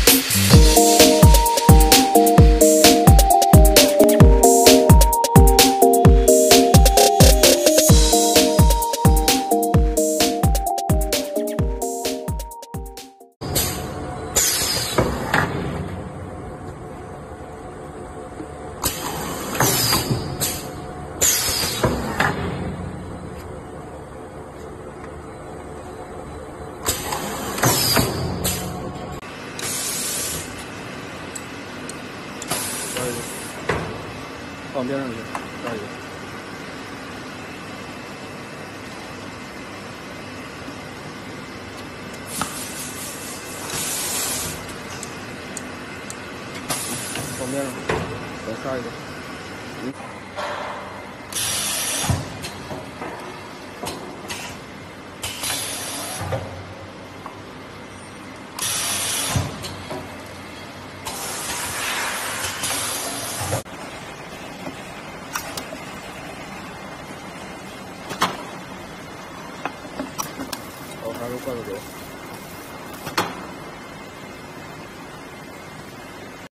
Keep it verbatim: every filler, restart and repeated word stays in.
放边上去，下一个。放边上，再杀一个。嗯。好，拿个罐子给我。